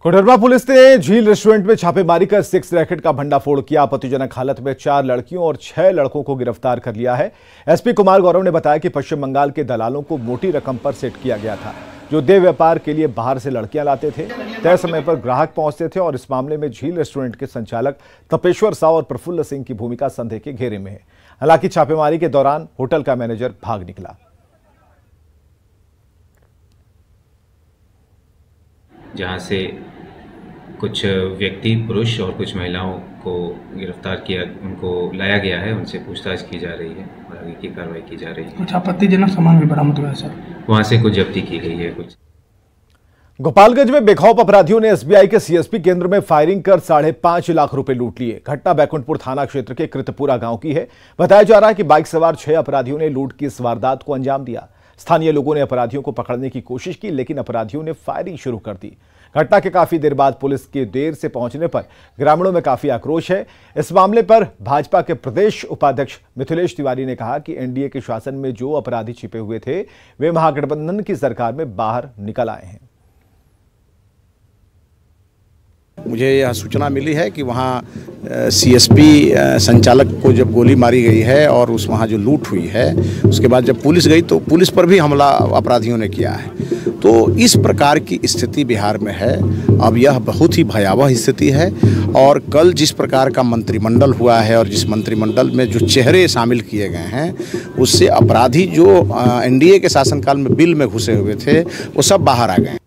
Koderma police ने झील restaurant में छापेमारी कर सेक्स रैकेट का भंडाफोड़ किया। आपत्तिजनक हालत में 4 लड़कियों और 6 लड़कों को गिरफ्तार कर लिया है। एसपी कुमार गौरव ने बताया कि पश्चिम बंगाल के दलालों को मोटी रकम पर सेट किया गया था, जो देह व्यापार के लिए बाहर से लड़कियां लाते थे। तय समय पर ग्राहक पहुंचते थे और इस मामले में झील रेस्टोरेंट के संचालक तपेश्वर साव और प्रफुल्ल सिंह की भूमिका संदेह के घेरे में है। हालांकि छापेमारी के दौरान होटल का मैनेजर भाग निकला। जहां से कुछ व्यक्ति पुरुष और कुछ महिलाओं को गिरफ्तार किया, उनको लाया गया है, उनसे पूछताछ की जा रही है और आगे की कार्रवाई की जा रही है। कुछ आपत्तिजनक सामान भी बरामद हुआ है सर, वहां से कुछ जब्ती की गई है। कुछ गोपालगंज में बेखौफ अपराधियों ने एसबीआई के सीएसपी केंद्र में फायरिंग कर 5.5 लाख रुपए लूट लिए। घटना बैकुंठपुर थाना क्षेत्र के कृतपुरा गांव की है। बताया जा रहा है कि बाइक सवार 6 अपराधियों ने लूट की इस वारदात को अंजाम दिया। स्थानीय लोगों ने अपराधियों को पकड़ने की कोशिश की, लेकिन अपराधियों ने फायरिंग शुरू कर दी। घटना के काफी देर बाद पुलिस के देर से पहुंचने पर ग्रामीणों में काफी आक्रोश है। इस मामले पर भाजपा के प्रदेश उपाध्यक्ष मिथिलेश तिवारी ने कहा कि एनडीए के शासन में जो अपराधी छिपे हुए थे, वे महागठबंधन की सरकार में बाहर निकल आए हैं। मुझे यह सूचना मिली है कि वहाँ सीएसपी संचालक को जब गोली मारी गई है और वहाँ जो लूट हुई है, उसके बाद जब पुलिस गई तो पुलिस पर भी हमला अपराधियों ने किया है। तो इस प्रकार की स्थिति बिहार में है। अब यह बहुत ही भयावह स्थिति है और कल जिस प्रकार का मंत्रिमंडल हुआ है और जिस मंत्रिमंडल में जो चेहरे शामिल किए गए हैं, उससे अपराधी जो एनडीए के शासनकाल में बिल में घुसे हुए थे, वो सब बाहर आ गए।